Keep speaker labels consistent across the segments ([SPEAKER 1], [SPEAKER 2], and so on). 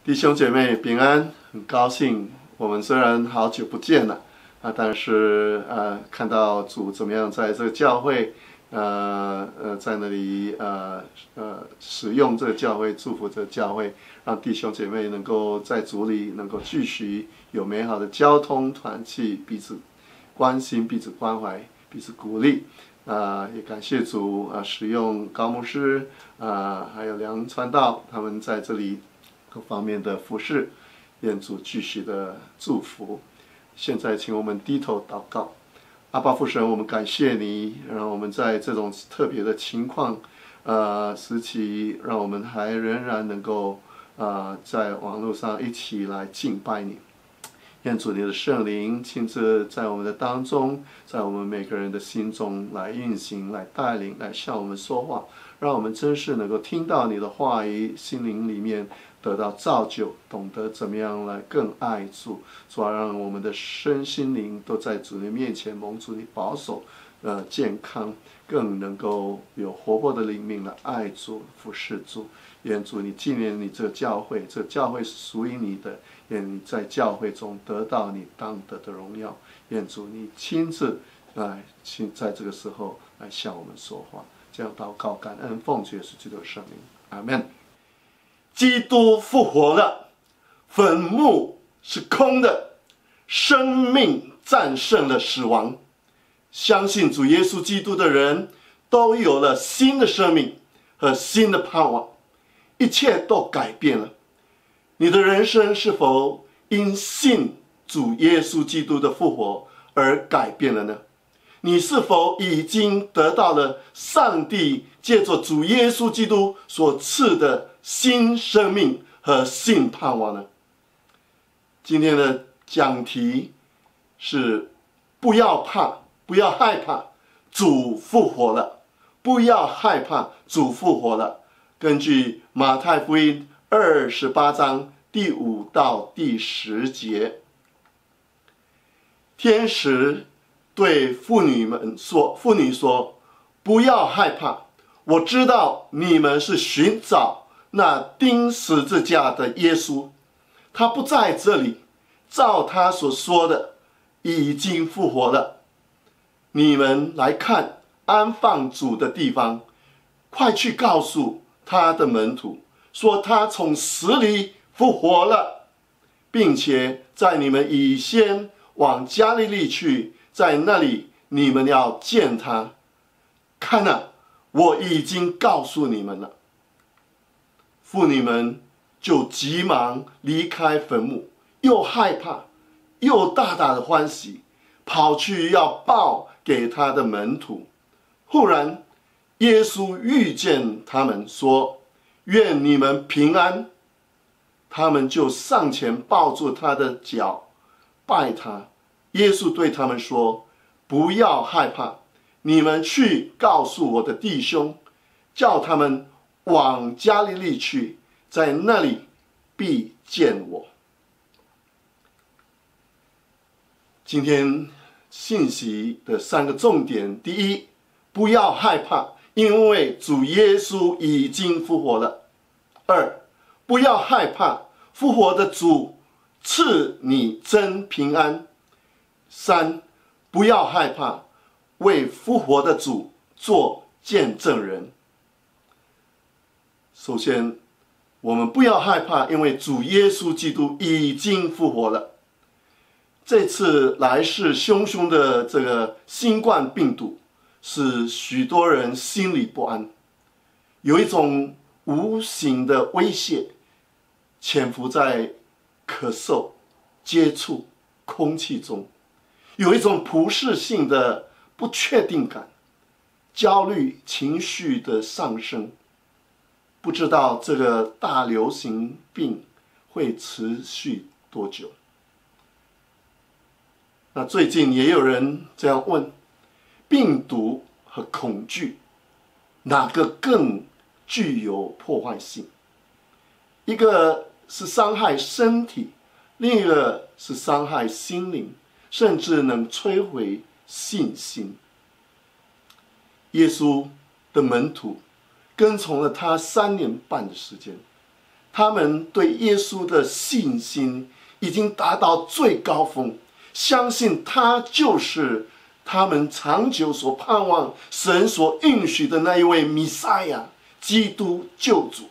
[SPEAKER 1] 弟兄姐妹平安，很高兴我们虽然好久不见了但是看到主怎么样在这个教会在那里使用这个教会，祝福这个教会，让弟兄姐妹能够在主里能够继续有美好的交通团契，彼此关心，彼此关怀，彼此鼓励。也感谢主使用高牧师还有梁传道他们在这里各方面的服事，愿主继续的祝福。现在请我们低头祷告。阿爸父神，我们感谢你，让我们在这种特别的情况时期，让我们还仍然能够在网络上一起来敬拜你。愿主你的圣灵亲自在我们的当中，在我们每个人的心中来运行，来带领，来向我们说话，让我们真是能够听到你的话语，心灵里面得到造就，懂得怎么样来更爱主，主要让我们的身心灵都在主的面前蒙主你保守健康，更能够有活泼的灵命来爱主服侍主。愿主你纪念你这个教会，这个教会是属于你的，愿你在教会中得到你当得的荣耀。愿主你亲自在这个时候来向我们说话。这样祷告感恩奉主耶稣基督的圣名，阿们。基督复活了，坟墓是空的，生命战胜了死亡。相信主耶稣基督的人都有了新的生命和新的盼望，一切都改变了。你的人生是否因信主耶稣基督的复活而改变了呢？你是否已经得到了上帝借着主耶稣基督所赐的新生命和新盼望呢？今天的讲题是不要怕，不要害怕，主复活了。不要害怕，主复活了。根据马太福音28章第5到第10节，天使对妇女说，不要害怕，我知道你们是寻找那钉十字架的耶稣，他不在这里，照他所说的已经复活了。你们来看安放主的地方，快去告诉他的门徒，说他从死里复活了，并且在你们以先往加利利去，在那里你们要见他。看啊，我已经告诉你们了。妇女们就急忙离开坟墓，又害怕又大大的欢喜，跑去要报给他的门徒。忽然耶稣遇见他们，说，愿你们平安。他们就上前抱住他的脚，拜他。耶稣对他们说，不要害怕，你们去告诉我的弟兄，叫他们往加利利去，在那里必见我。今天信息的3个重点：第一，不要害怕，因为主耶稣已经复活了。2，不要害怕，复活的主赐你真平安。3，不要害怕，为复活的主做见证人。首先，我们不要害怕，因为主耶稣基督已经复活了。这次来势汹汹的这个新冠病毒，使许多人心里不安，有一种无形的威胁潜伏在咳嗽、接触、空气中，有一种普世性的不确定感，焦虑情绪的上升，不知道这个大流行病会持续多久。那最近也有人这样问，病毒和恐惧哪个更具有破坏性？一个是伤害身体，另一个是伤害心灵，甚至能摧毁信心。耶稣的门徒跟从了他3年半的时间， 他们对耶稣的信心已经达到最高峰，相信他就是他们长久所盼望、神所应许的那一位弥赛亚，基督救主。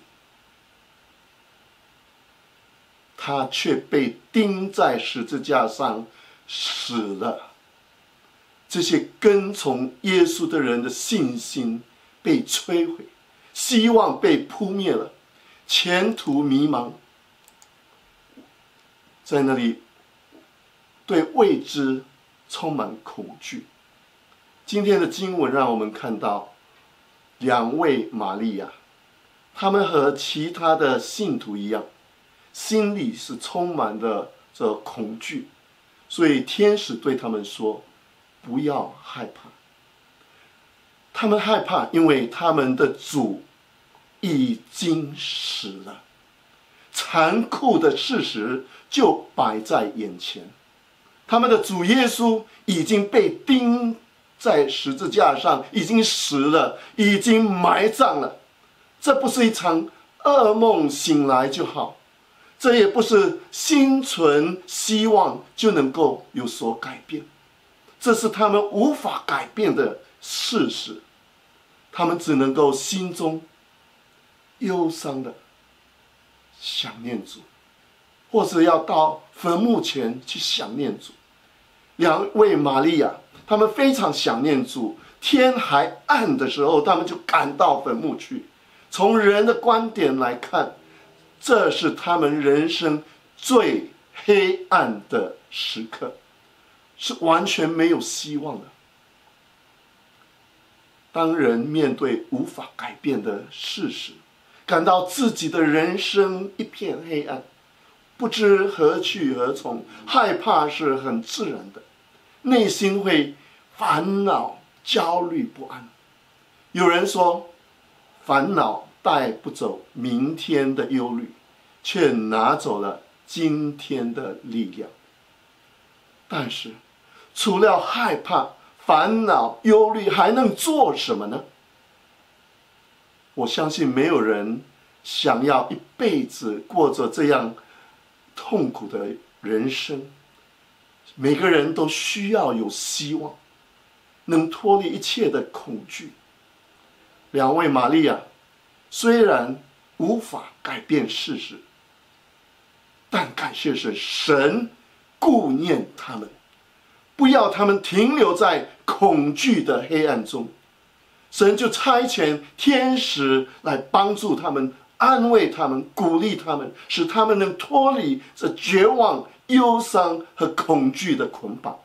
[SPEAKER 1] 他却被钉在十字架上死了。这些跟从耶稣的人的信心被摧毁，希望被扑灭了，前途迷茫，在那里对未知充满恐惧。今天的经文让我们看到两位玛利亚，他们和其他的信徒一样，心里是充满了这恐惧，所以天使对他们说：“不要害怕。”他们害怕，因为他们的主已经死了，残酷的事实就摆在眼前。他们的主耶稣已经被钉在十字架上，已经死了，已经埋葬了。这不是一场噩梦，醒来就好。这也不是心存希望就能够有所改变，这是他们无法改变的事实。他们只能够心中忧伤的想念主，或是要到坟墓前去想念主。两位玛利亚，他们非常想念主，天还暗的时候，他们就赶到坟墓去。从人的观点来看，这是他们人生最黑暗的时刻，是完全没有希望的。当人面对无法改变的事实，感到自己的人生一片黑暗，不知何去何从，害怕是很自然的，内心会烦恼、焦虑不安。有人说，烦恼带不走明天的忧虑，却拿走了今天的力量。但是，除了害怕、烦恼、忧虑，还能做什么呢？我相信没有人想要一辈子过着这样痛苦的人生。每个人都需要有希望，能脱离一切的恐惧。两位玛利亚虽然无法改变事实，但感谢神顾念他们，不要他们停留在恐惧的黑暗中。神就差遣天使来帮助他们，安慰他们，鼓励他们，使他们能脱离这绝望、忧伤和恐惧的捆绑。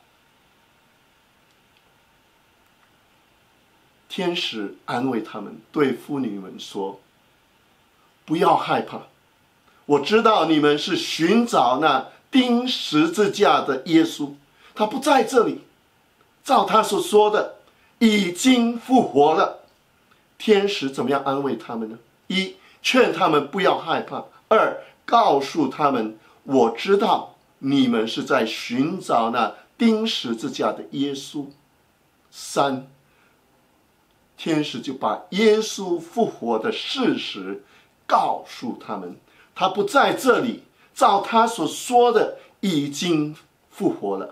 [SPEAKER 1] 天使安慰他们，对妇女们说：“不要害怕，我知道你们是寻找那钉十字架的耶稣，他不在这里，照他所说的，已经复活了。”天使怎么样安慰他们呢？一，劝他们不要害怕；二，告诉他们，我知道你们是在寻找那钉十字架的耶稣。三，天使就把耶稣复活的事实告诉他们，他不在这里，照他所说的，已经复活了。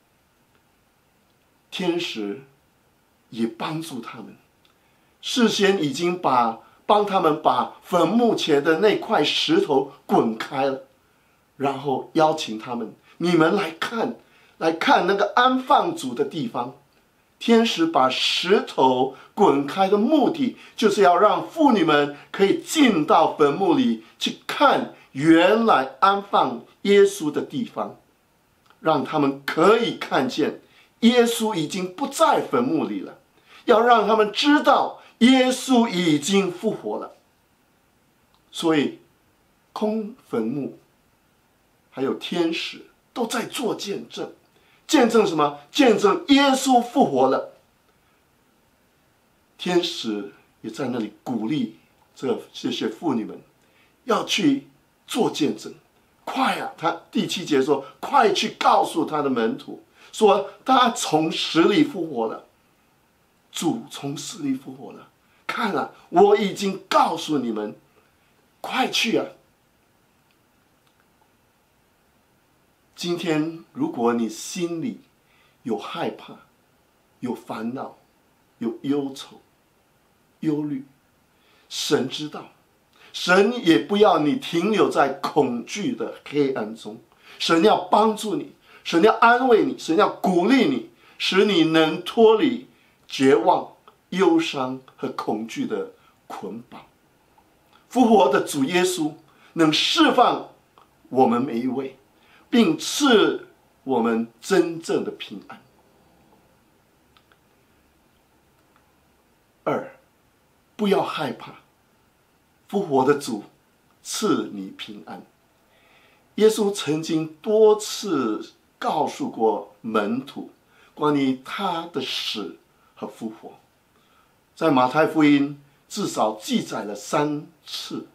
[SPEAKER 1] 天使也帮助他们，事先已经帮他们把坟墓前的那块石头滚开了，然后邀请他们：你们来看那个安放主的地方。天使把石头滚开的目的，就是要让妇女们可以进到坟墓里去看原来安放耶稣的地方，让他们可以看见耶稣已经不在坟墓里了，要让他们知道耶稣已经复活了。所以空坟墓还有天使都在做见证。见证什么？见证耶稣复活了。天使也在那里鼓励这些妇女们要去做见证。快啊！他第7节说：“快去告诉他的门徒，说他从死里复活了。主从死里复活了。看啊，我已经告诉你们，快去啊！ 今天如果你心里有害怕、有烦恼、有忧愁、忧虑，神知道，神也不要你停留在恐惧的黑暗中，神要帮助你，神要安慰你，神要鼓励你，使你能脱离绝望、忧伤和恐惧的捆绑。复活的主耶稣能释放我们每一位，并赐我们真正的平安。二，不要害怕，复活的主赐你平安。耶稣曾经多次告诉过门徒关于他的死和复活，在马太福音至少记载了3次。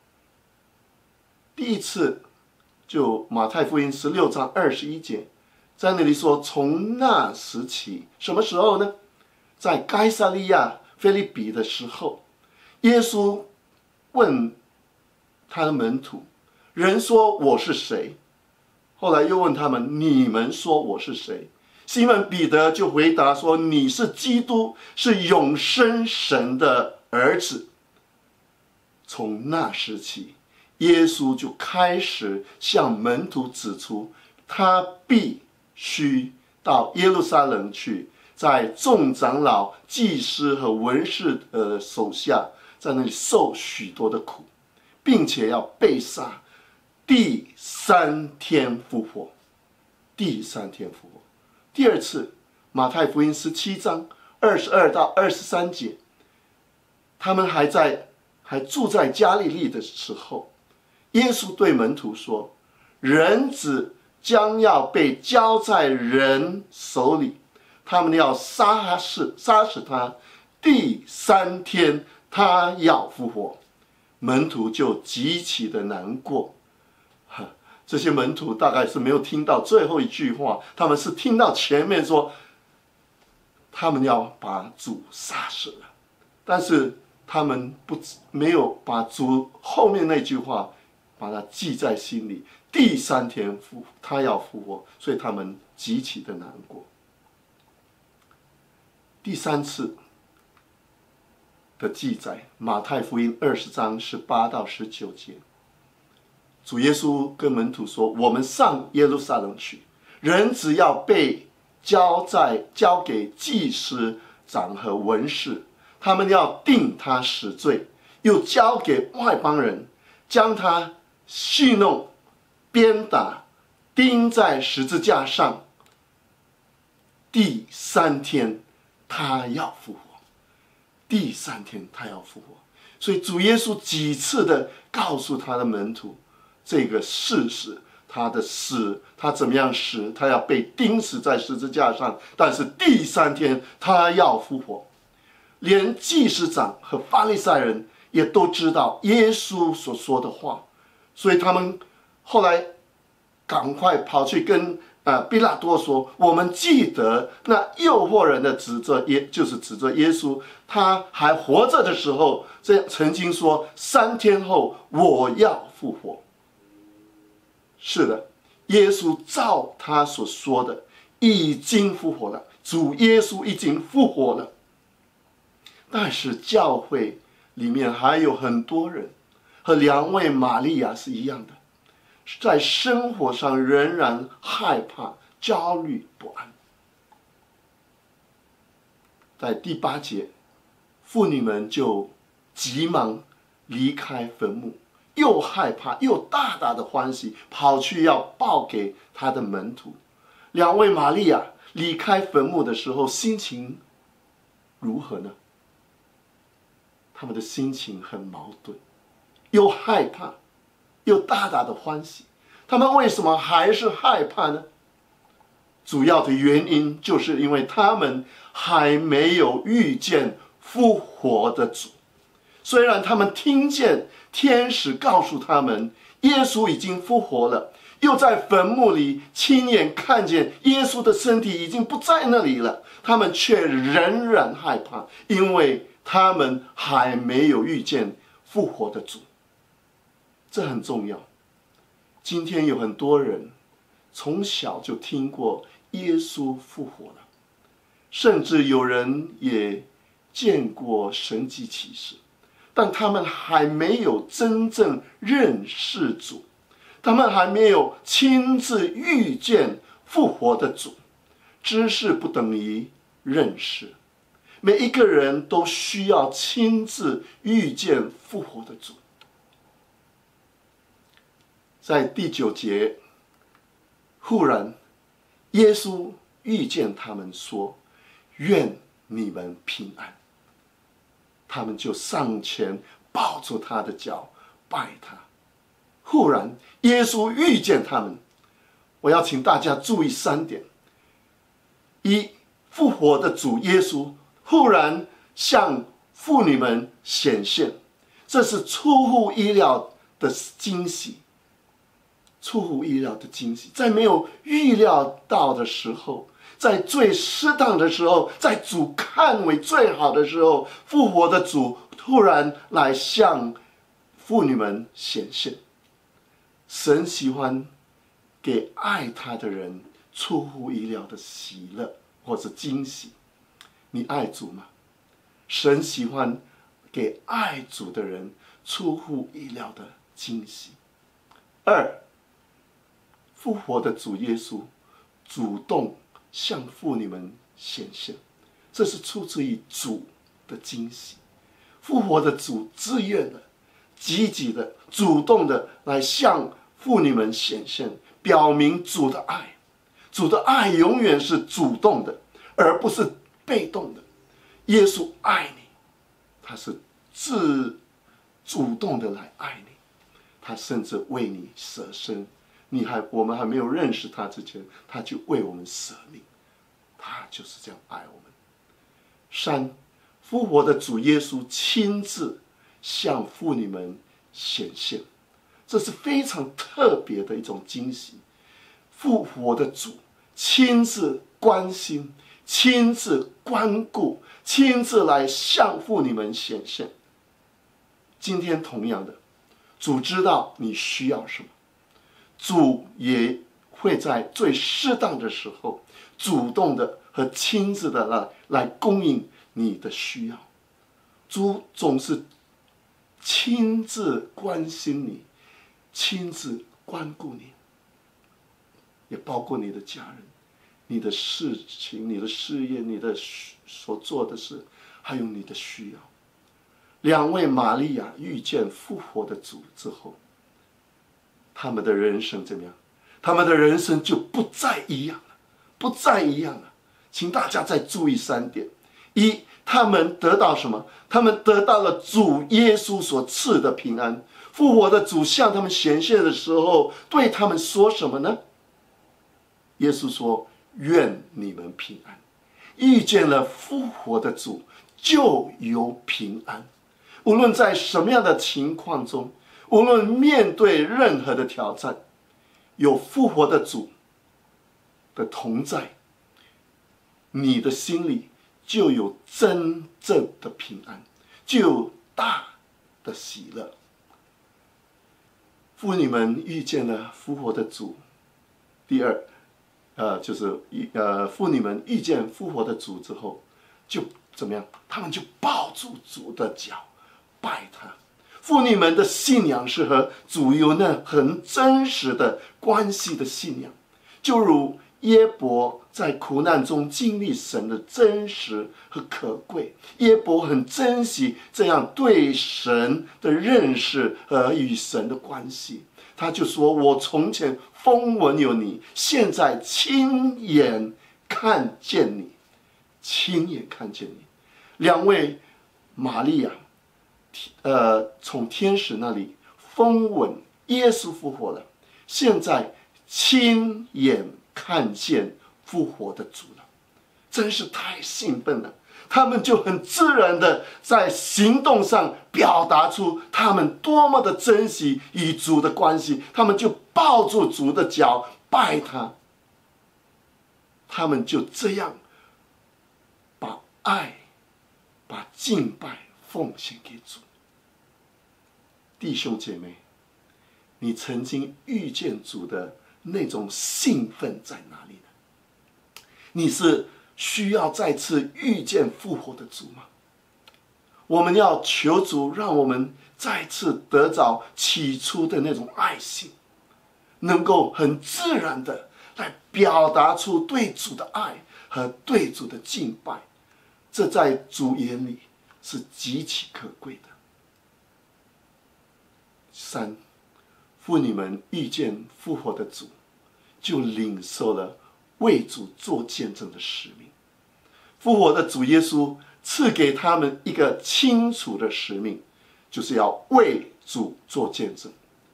[SPEAKER 1] 第一次就马太福音16章21节，在那里说，从那时起，什么时候呢？在该撒利亚腓立比的时候，耶稣问他的门徒，人说我是谁？后来又问他们，你们说我是谁？西门彼得就回答说，你是基督，是永生神的儿子。从那时起，耶稣就开始向门徒指出，他必须到耶路撒冷去，在众长老、祭司和文士手下，在那里受许多的苦，并且要被杀，第3天复活。第3天复活。第二次，马太福音17章22到23节，他们还住在加利利的时候，耶稣对门徒说，人子将要被交在人手里，他们要杀死他，第3天他要复活。门徒就极其的难过。这些门徒大概是没有听到最后一句话，他们是听到前面说他们要把主杀死了，但是他们没有把主后面那句话把它记在心里，第3天他要复活，所以他们极其的难过。第3次的记载，马太福音20章18到19节，主耶稣跟门徒说，我们上耶路撒冷去，人只要被交给祭司长和文士，他们要定他死罪，又交给外邦人，将他戏弄、鞭打，钉在十字架上，第3天他要复活。第3天他要复活。所以主耶稣几次的告诉他的门徒这个事实，他的死，他怎么样死，他要被钉死在十字架上，但是第3天他要复活。连祭司长和法利赛人也都知道耶稣所说的话，所以他们后来赶快跑去跟比拉多说，我们记得那诱惑人的指责，就是指责耶稣，他还活着的时候，这样曾经说3天后我要复活。是的，耶稣照他所说的已经复活了，主耶稣已经复活了。但是教会里面还有很多人和2位玛利亚是一样的，在生活上仍然害怕、焦虑不安。在第8节，妇女们就急忙离开坟墓，又害怕又大大的欢喜，跑去要报给他的门徒。2位玛利亚离开坟墓的时候，心情如何呢？他们的心情很矛盾，又害怕又大大的欢喜。他们为什么还是害怕呢？主要的原因就是因为他们还没有遇见复活的主。虽然他们听见天使告诉他们耶稣已经复活了，又在坟墓里亲眼看见耶稣的身体已经不在那里了，他们却仍然害怕，因为他们还没有遇见复活的主。这很重要。今天有很多人从小就听过耶稣复活了，甚至有人也见过神迹奇事，但他们还没有真正认识主，他们还没有亲自遇见复活的主。知识不等于认识，每一个人都需要亲自遇见复活的主。在第9节，忽然耶稣遇见他们说：愿你们平安。他们就上前抱住他的脚，拜他。忽然耶稣遇见他们，我要请大家注意3点：一，复活的主耶稣忽然向妇女们显现，这是出乎意料的惊喜。出乎意料的惊喜，在没有预料到的时候，在最适当的时候，在主看为最好的时候，复活的主突然来向妇女们显现。神喜欢给爱他的人出乎意料的喜乐或者惊喜。你爱主吗？神喜欢给爱主的人出乎意料的惊喜。2，复活的主耶稣主动向妇女们显现，这是出自于主的惊喜。复活的主自愿的、积极的、主动的来向妇女们显现，表明主的爱。主的爱永远是主动的，而不是被动的。耶稣爱你，他是主动的来爱你，他甚至为你舍身。我们还没有认识他之前，他就为我们舍命，他就是这样爱我们。3，复活的主耶稣亲自向妇女们显现，这是非常特别的一种惊喜。复活的主亲自关心、亲自关顾、亲自来向妇女们显现。今天同样的，主知道你需要什么，主也会在最适当的时候主动的和亲自的来供应你的需要。主总是亲自关心你，亲自关顾你，也包括你的家人、你的事情、你的事业、你的所做的事，还有你的需要。2位玛利亚遇见复活的主之后，他们的人生怎么样？他们的人生就不再一样了，不再一样了。请大家再注意3点：一，他们得到什么？他们得到了主耶稣所赐的平安。复活的主向他们显现的时候，对他们说什么呢？耶稣说：愿你们平安。遇见了复活的主，就有平安。无论在什么样的情况中，无论面对任何的挑战，有复活的主的同在，你的心里就有真正的平安，就有大的喜乐。妇女们遇见了复活的主。第二，妇女们遇见复活的主之后，就怎么样？他们就抱住主的脚，拜他。妇女们的信仰是和主有那很真实的关系的信仰，就如耶伯在苦难中经历神的真实和可贵。耶伯很珍惜这样对神的认识和与神的关系。他就说：我从前风闻有你，现在亲眼看见你，亲眼看见你。2位玛利亚从天使那里风闻耶稣复活了，现在亲眼看见复活的主了，真是太兴奋了。他们就很自然的在行动上表达出他们多么的珍惜与主的关系，他们就抱住主的脚拜他，他们就这样把爱、把敬拜奉献给主。弟兄姐妹，你曾经遇见主的那种兴奋在哪里呢？你是需要再次遇见复活的主吗？我们要求主让我们再次得着起初的那种爱心，能够很自然的来表达出对主的爱和对主的敬拜，这在主眼里是极其可贵的。三，妇女们遇见复活的主，就领受了为主做见证的使命。复活的主耶稣赐给他们一个清楚的使命，就是要为主做见证。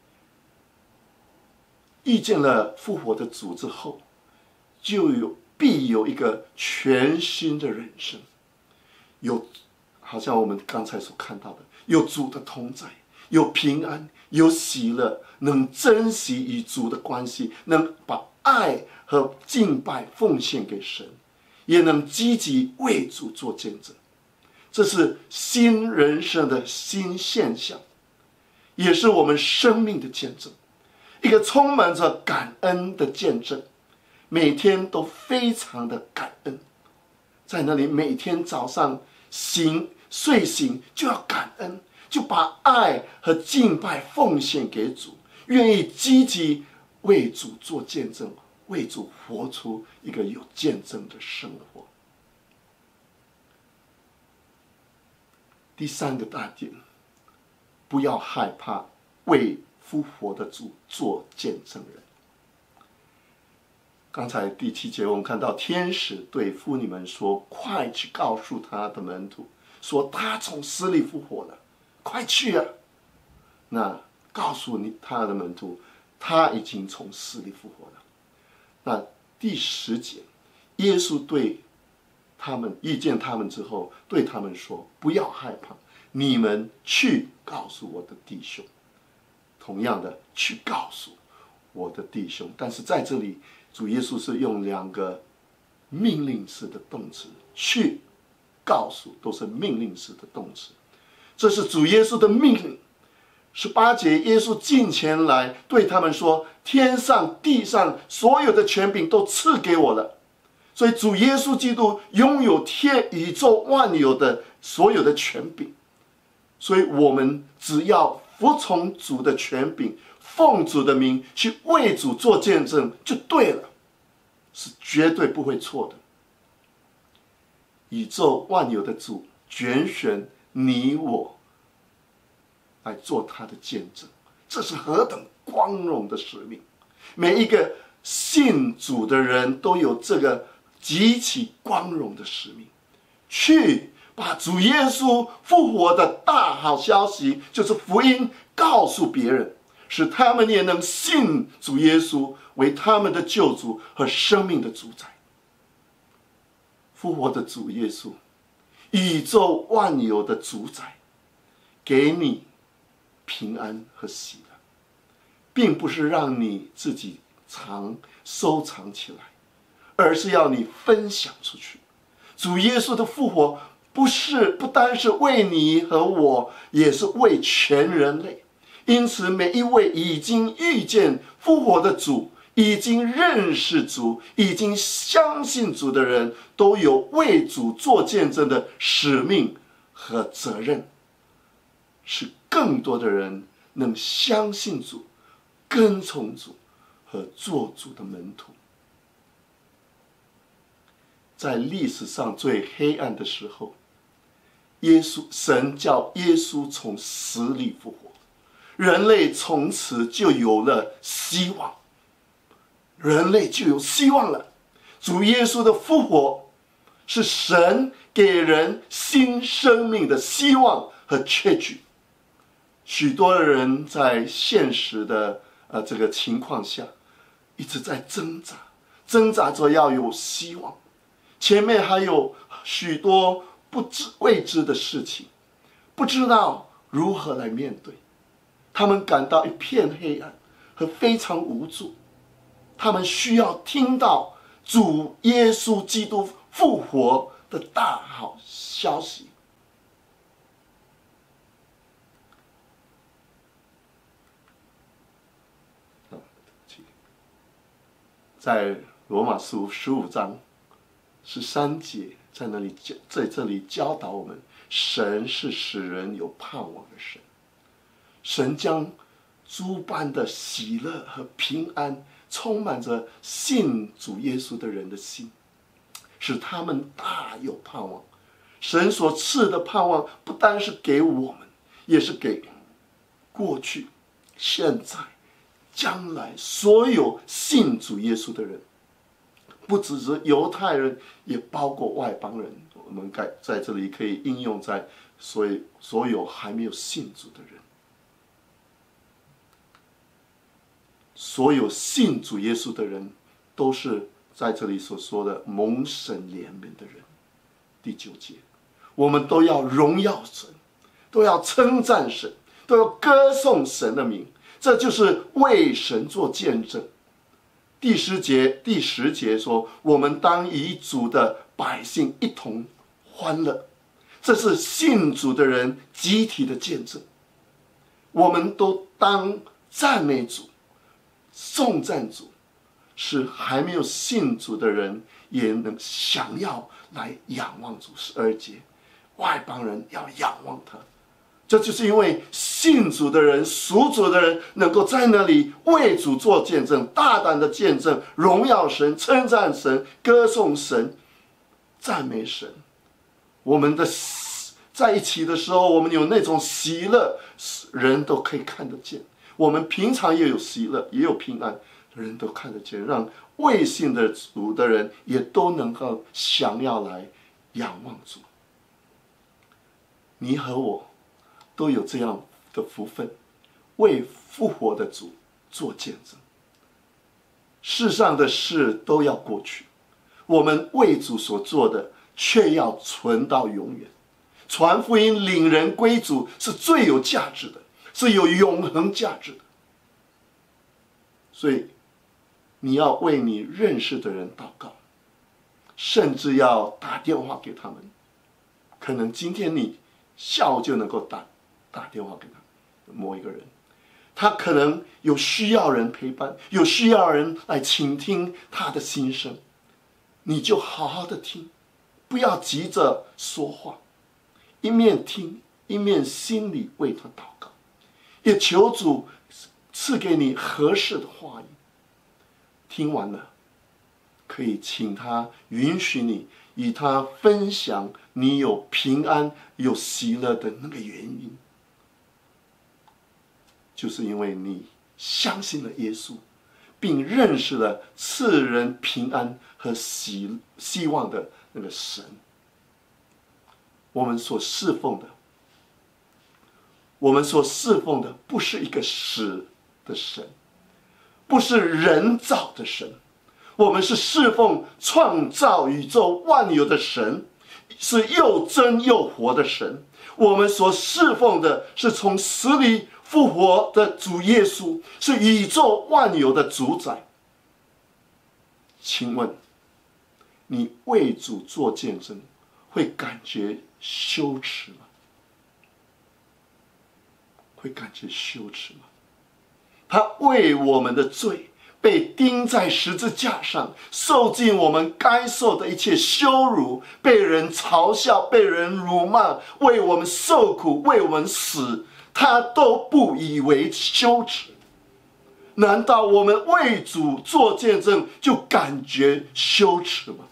[SPEAKER 1] 遇见了复活的主之后，必有一个全新的人生，好像我们刚才所看到的，有主的同在，有平安，有喜乐，能珍惜与主的关系，能把爱和敬拜奉献给神，也能积极为主做见证。这是新人生的新现象，也是我们生命的见证，一个充满着感恩的见证，每天都非常的感恩。在那里每天早上睡醒就要感恩，就把爱和敬拜奉献给主，愿意积极为主做见证，为主活出一个有见证的生活。第三个大点，不要害怕为复活的主做见证人。刚才第7节我们看到天使对妇女们说，快去告诉他的门徒，说他从死里复活了，快去啊！那告诉他的门徒，他已经从死里复活了。那第10节，耶稣对他们遇见他们之后，对他们说，不要害怕，你们去告诉我的弟兄。同样的，去告诉我的弟兄。但是在这里，主耶稣是用2个命令式的动词，去告诉都是命令式的动词，这是主耶稣的命令。18节，耶稣近前来对他们说，天上地上所有的权柄都赐给我了。所以主耶稣基督拥有宇宙万有的所有的权柄，所以我们只要服从主的权柄，奉主的名去为主做见证就对了，是绝对不会错的。宇宙万有的主拣选你我来做他的见证，这是何等光荣的使命！每一个信主的人都有这个极其光荣的使命，去把主耶稣复活的大好消息，就是福音，告诉别人，使他们也能信主耶稣为他们的救主和生命的主宰。复活的主耶稣，宇宙万有的主宰，给你平安和喜乐，并不是让你自己收藏起来，而是要你分享出去。主耶稣的复活不单是为你和我，也是为全人类。因此每一位已经遇见复活的主，已经认识主，已经相信主的人，都有为主做见证的使命和责任，使更多的人能相信主，跟从主和做主的门徒。在历史上最黑暗的时候，神叫耶稣从死里复活，人类从此就有了希望，人类就有希望了。主耶稣的复活是神给人新生命的希望和确据。许多人在现实的这个情况下，一直在挣扎着要有希望，前面还有许多未知的事情，不知道如何来面对，他们感到一片黑暗和非常无助。他们需要听到主耶稣基督复活的大好消息。 在罗马书15章13节，在这里教导我们，神是使人有盼望的神。神将诸般的喜乐和平安充满着信主耶稣的人的心，使他们大有盼望。神所赐的盼望不单是给我们，也是给过去、现在、将来所有信主耶稣的人，不只是犹太人，也包括外邦人。我们在这里可以应用在所有还没有信主的人。所有信主耶稣的人，都是在这里所说的蒙神怜悯的人。第9节，我们都要荣耀神，都要称赞神，都要歌颂神的名，这就是为神做见证。第10节说，我们当以主的百姓一同欢乐，这是信主的人集体的见证。我们都当赞美主，颂赞主，使还没有信主的人也能想要来仰望主。12节，外邦人要仰望他，这就是因为信主的人、属主的人能够在那里为主做见证，大胆的见证，荣耀神、称赞神、歌颂神、赞美神。我们的在一起的时候，我们有那种喜乐，人都可以看得见。我们平常也有喜乐，也有平安，人都看得见，让未信的主的人也都能够想要来仰望主。你和我都有这样的福分，为复活的主做见证。世上的事都要过去，我们为主所做的却要存到永远。传福音、领人归主是最有价值的，是有永恒价值的。所以你要为你认识的人祷告，甚至要打电话给他们。可能今天你下午就能够打电话给他某一个人，他可能有需要人陪伴，有需要人来倾听他的心声，你就好好的听，不要急着说话，一面听一面心里为他祷告，也求主赐给你合适的话语。听完了，可以请他允许你与他分享你有平安、有喜乐的那个原因，就是因为你相信了耶稣，并认识了赐人平安和希望的那个神。我们所侍奉的不是一个死的神，不是人造的神，我们是侍奉创造宇宙万有的神，是又真又活的神。我们所侍奉的是从死里复活的主耶稣，是宇宙万有的主宰。请问你为主做见证，会感觉羞耻吗？会感觉羞耻吗？他为我们的罪被钉在十字架上，受尽我们该受的一切羞辱，被人嘲笑，被人辱骂，为我们受苦，为我们死，他都不以为羞耻。难道我们为主做见证就感觉羞耻吗？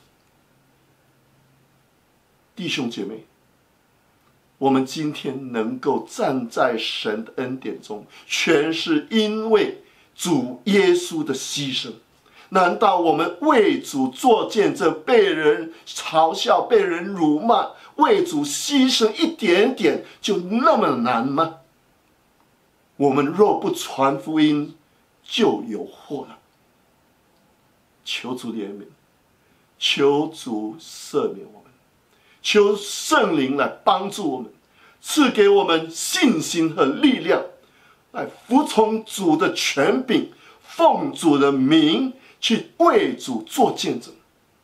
[SPEAKER 1] 弟兄姐妹，我们今天能够站在神的恩典中，全是因为主耶稣的牺牲。难道我们为主做见证，被人嘲笑，被人辱骂，为主牺牲一点点就那么难吗？我们若不传福音，就有祸了。求主怜悯，求主赦免我们，求圣灵来帮助我们，赐给我们信心和力量，来服从主的权柄，奉主的名去为主做见证。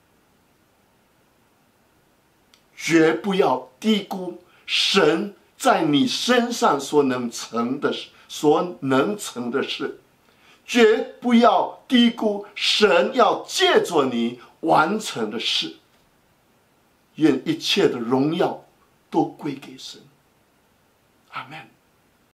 [SPEAKER 1] 绝不要低估神在你身上所能成的事， 绝不要低估神要借着你完成的事。愿一切的荣耀都归给神。阿们。